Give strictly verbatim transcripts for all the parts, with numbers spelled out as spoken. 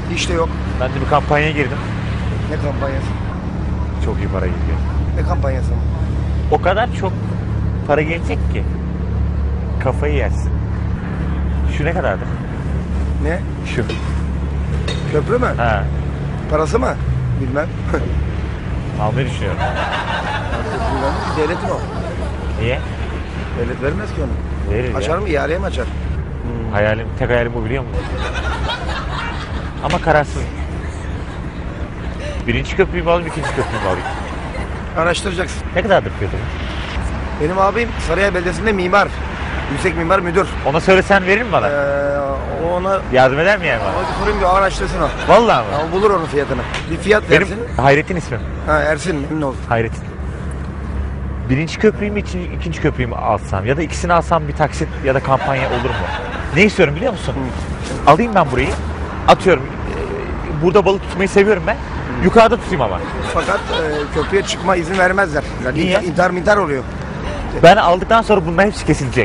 İşte yok. Ben de bir kampanyaya girdim. Ne kampanyası? Çok iyi para geliyor. Ne kampanyası? O kadar çok para gelecek ki kafayı yersin. Şu ne kadardır? Ne? Şu. Köprü mü? Ha. Parası mı? Bilmem. Almayı düşünüyorum. Bilmem. Devletin o. Niye? Devlet vermez ki onu. Verir Açar ya. mı? İhaleye mi açar? Hayalim, tek hayalim bu biliyor musun? Ama kararsız. Birinci köprüyü mü alayım, ikinci köprüyü mü alayım? Araştıracaksın. Ne kadardır fiyatı? Benim abim Sarıyer Belediyesi'nde mimar. Yüksek mimar müdür. Ona söylesen verir mi bana? Ee, ona Yardım eder mi yani bana? ona bir sorayım, bir araştırsın o. Vallahi mı? Ama bulur onun fiyatını. Bir fiyat Benim versin. Hayrettin ismim. Ha, Ersin, memnun oldum. Hayrettin. Birinci köprüyü mü, ikinci, ikinci köprüyü mü alsam? Ya da ikisini alsam bir taksit ya da kampanya olur mu? Ne istiyorum biliyor musun? Hı. Alayım ben burayı. Atıyorum. e, Burada balık tutmayı seviyorum ben. Hı. Yukarıda tutayım ama. Fakat e, köprüye çıkma izin vermezler. Yani Niye? İntihar, intihar mintihar oluyor. Ben aldıktan sonra bunların hepsi kesilecek.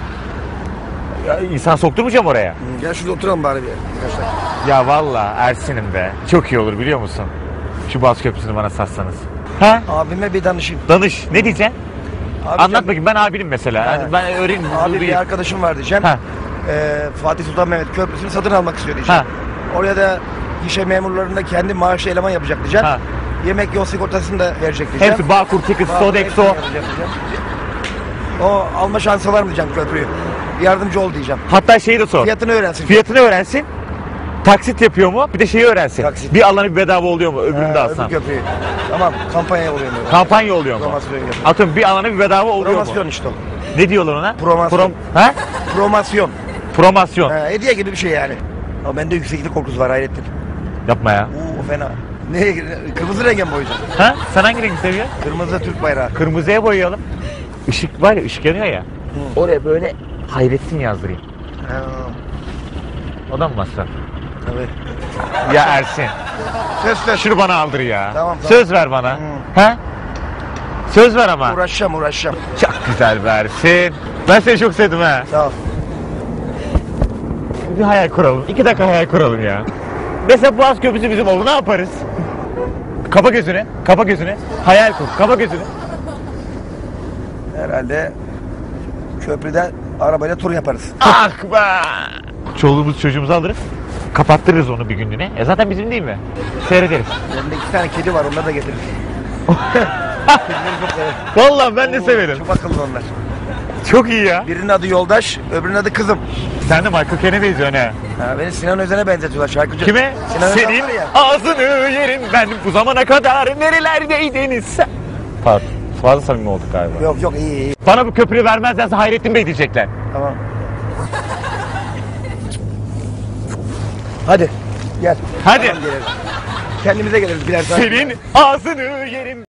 Ya, insan sokturmayacağım oraya. Hı, gel şurada oturalım bari bir birkaç dakika. Ya valla Ersin'im be. Çok iyi olur biliyor musun? Şu Boğaz Köprüsü'nü bana satsanız. Ha? Abime bir danışayım. Danış. Ne diyeceksin? Abi Anlat diyeceğim, bakayım, ben abinim mesela. Ha. Yani ben öğreneyim. Abi bir arkadaşım var diyeceğim. Ha. E, Fatih Sultan Mehmet Köprüsü'nü satın almak istiyor diyeceğim. Ha. Oraya da gişe memurlarında kendi maaşlı eleman yapacak diyeceğim. Ha. Yemek yol sigortasını da verecek diyeceğim. Hepsi Bağkur, Ticket, Bağkur Sodexo. hepsini yapacak diyeceğim. O alma şansı var mı diyeceğim köprüyü. Yardımcı ol diyeceğim. Hatta şeyi de sor. Fiyatını öğrensin. Fiyatını öğrensin. Taksit yapıyor mu? Bir de şeyi öğrensin. Taksit. Bir alanı bir bedava oluyor mu? Öbürünü de Ha, alsam. öbür köprüyü. Tamam, kampanya oluyor mu? Kampanya oluyor mu? Promosyon yapıyor. Atıyorum bir alana bir bedava oluyor Promosyon mu? işte o. Ne diyorlar ona? Promosyon. Prom ha? Promosyon. Promosyon. Ha, hediye gibi bir şey yani. Ama bende yükseklik korkusu var, Hayrettin. Yapma ya. Oo, fena. Ne? Kırmızı renge mi boyayacağım? Ha? Sen hangi rengi seviyorsun? Kırmızı Türk bayrağı. Kırmızıya boyayalım. Işık var ya, ışık yanıyor ya. Hı. Oraya böyle Hayrettin yazdırayım. Ha, O da mı masraf? tabii. Ya Ersin. Söz söz. Şunu bana aldır ya. Tamam, tamam. Söz ver bana. Hı. Ha? Söz ver ama. Uğraşacağım uğraşacağım. Çok güzel be Ersin. Ben seni çok sevdim ha. Sağ ol. Bir hayal kuralım. İki dakika hayal kuralım ya. Mesela Boğaz Köprüsü bizim oldu. Ne yaparız? Kapa gözünü. Kapa gözünü. Hayal kur. Kapa gözünü. Herhalde köprüde arabayla tur yaparız. Ah be! Çoluğumuz çocuğumuzu alırız. Kapattırırız onu bir günlüğüne. E zaten bizim değil mi? Seyrederiz. Yanında iki tane kedi var, onları da getiririz. Kedileri çok severim. Vallahi ben de Oo, severim. Çok akıllı onlar. Çok iyi ya. Birinin adı Yoldaş, öbürünün adı Kızım. Sen de Michael Caine'e benziyorsun ha. Ha, beni Sinan Özen'e benzetiyorlar, şarkıcı. Kime? Sinan Özen Senin var ya. ağzını yerim ben bu zamana kadar nerelerdeydiniz sen? Pardon. Fazla samimi olduk galiba. Yok yok, iyi iyi. Bana bu köprüyü vermezlerse Hayrettin Bey diyecekler. Tamam. Hadi gel. Hadi. Tamam, geliriz. Kendimize geliriz birer saat. Senin ağzını yerim.